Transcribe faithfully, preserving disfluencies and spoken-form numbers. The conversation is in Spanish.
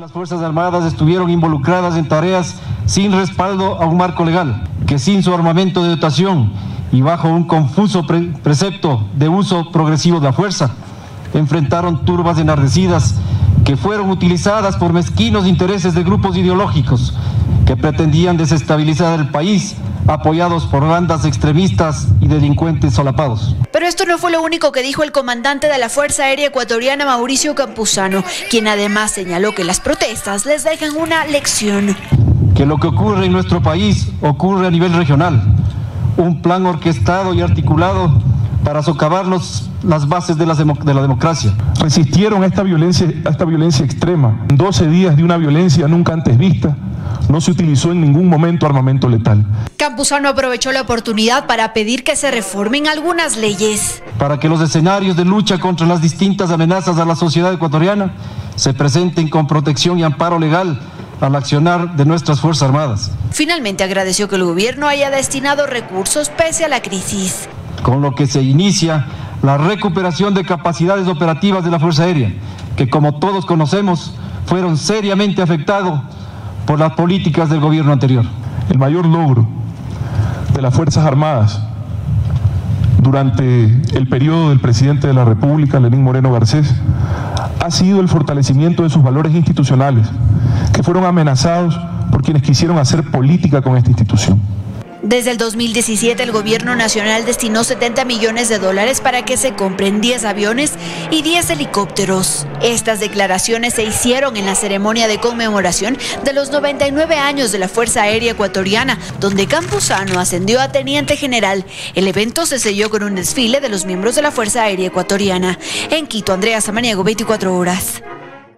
las Fuerzas Armadas estuvieron involucradas en tareas sin respaldo a un marco legal, que sin su armamento de dotación y bajo un confuso pre precepto de uso progresivo de la fuerza, enfrentaron turbas enardecidas que fueron utilizadas por mezquinos intereses de grupos ideológicos que pretendían desestabilizar el país, apoyados por bandas extremistas y delincuentes solapados. Pero esto no fue lo único que dijo el comandante de la Fuerza Aérea Ecuatoriana, Mauricio Campuzano, quien además señaló que las protestas les dejan una lección. Que lo que ocurre en nuestro país ocurre a nivel regional, un plan orquestado y articulado para socavar los, las bases de la, de la democracia. Resistieron a esta violencia, a esta violencia extrema. En doce días de una violencia nunca antes vista, no se utilizó en ningún momento armamento letal. Campuzano aprovechó la oportunidad para pedir que se reformen algunas leyes. Para que los escenarios de lucha contra las distintas amenazas a la sociedad ecuatoriana se presenten con protección y amparo legal al accionar de nuestras Fuerzas Armadas. Finalmente agradeció que el gobierno haya destinado recursos pese a la crisis, con lo que se inicia la recuperación de capacidades operativas de la Fuerza Aérea, que como todos conocemos, fueron seriamente afectados por las políticas del gobierno anterior. El mayor logro de las Fuerzas Armadas durante el periodo del presidente de la República, Lenín Moreno Garcés, ha sido el fortalecimiento de sus valores institucionales, que fueron amenazados por quienes quisieron hacer política con esta institución. Desde el dos mil diecisiete el gobierno nacional destinó setenta millones de dólares para que se compren diez aviones y diez helicópteros. Estas declaraciones se hicieron en la ceremonia de conmemoración de los noventa y nueve años de la Fuerza Aérea Ecuatoriana, donde Campuzano ascendió a teniente general. El evento se selló con un desfile de los miembros de la Fuerza Aérea Ecuatoriana. En Quito, Andrea Samaniego, veinticuatro horas.